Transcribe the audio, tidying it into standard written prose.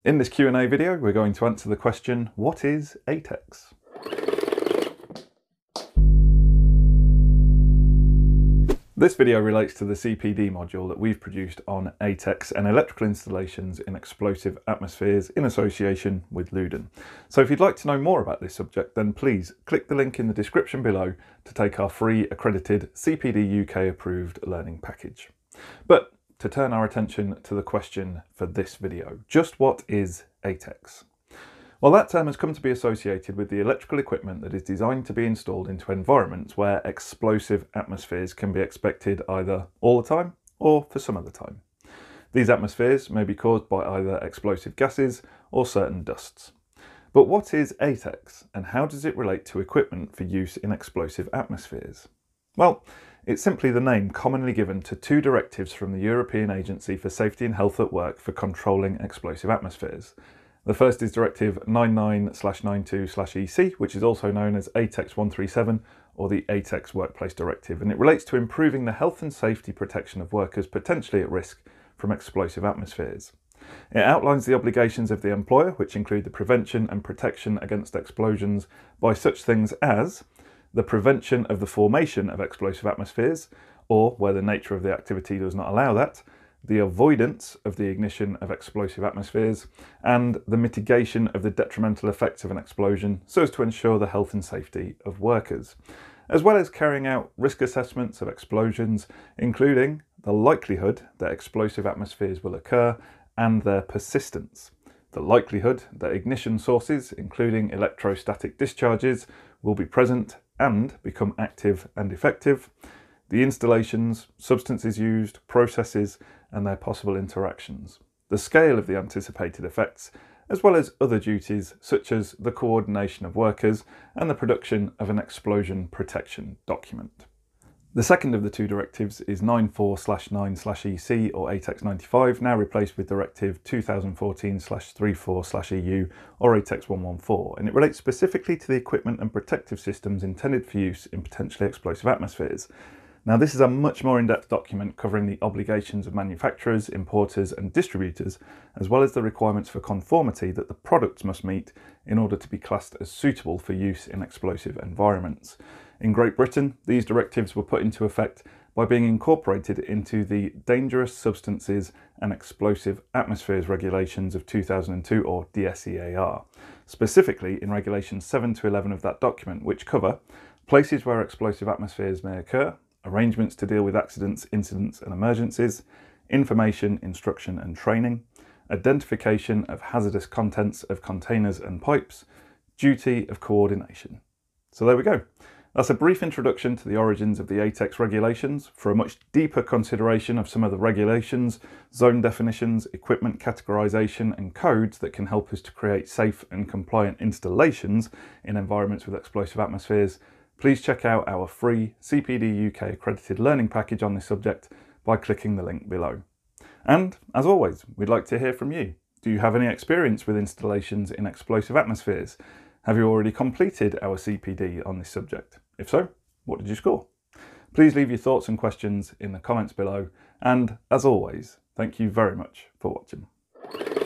In this Q&A video, we're going to answer the question, what is ATEX? This video relates to the CPD module that we've produced on ATEX and electrical installations in explosive atmospheres in association with Lewden. So if you'd like to know more about this subject, then please click the link in the description below to take our free accredited CPD UK approved learning package. But to turn our attention to the question for this video, just what is ATEX? Well, that term has come to be associated with the electrical equipment that is designed to be installed into environments where explosive atmospheres can be expected either all the time or for some of the time. These atmospheres may be caused by either explosive gases or certain dusts. But what is ATEX and how does it relate to equipment for use in explosive atmospheres? Well, it's simply the name commonly given to two directives from the European Agency for Safety and Health at Work for controlling explosive atmospheres. The first is Directive 99/92/EC, which is also known as ATEX 137 or the ATEX Workplace Directive, and it relates to improving the health and safety protection of workers potentially at risk from explosive atmospheres. It outlines the obligations of the employer, which include the prevention and protection against explosions by such things as the prevention of the formation of explosive atmospheres, or where the nature of the activity does not allow that, the avoidance of the ignition of explosive atmospheres, and the mitigation of the detrimental effects of an explosion so as to ensure the health and safety of workers, as well as carrying out risk assessments of explosions, including the likelihood that explosive atmospheres will occur and their persistence, the likelihood that ignition sources, including electrostatic discharges, will be present and become active and effective, the installations, substances used, processes, and their possible interactions, the scale of the anticipated effects, as well as other duties such as the coordination of workers and the production of an explosion protection document. The second of the two directives is 94/9/EC or ATEX 95, now replaced with Directive 2014/34/EU or ATEX 114, and it relates specifically to the equipment and protective systems intended for use in potentially explosive atmospheres. Now, this is a much more in-depth document covering the obligations of manufacturers, importers and distributors, as well as the requirements for conformity that the products must meet in order to be classed as suitable for use in explosive environments. In Great Britain, these directives were put into effect by being incorporated into the Dangerous Substances and Explosive Atmospheres Regulations of 2002 or DSEAR, specifically in Regulations 7 to 11 of that document, which cover places where explosive atmospheres may occur, arrangements to deal with accidents, incidents and emergencies, information, instruction and training, identification of hazardous contents of containers and pipes, duty of coordination. So there we go. That's a brief introduction to the origins of the ATEX regulations. For a much deeper consideration of some of the regulations, zone definitions, equipment categorization and codes that can help us to create safe and compliant installations in environments with explosive atmospheres, please check out our free CPD UK accredited learning package on this subject by clicking the link below. And as always, we'd like to hear from you. Do you have any experience with installations in explosive atmospheres? Have you already completed our CPD on this subject? If so, what did you score? Please leave your thoughts and questions in the comments below. And as always, thank you very much for watching.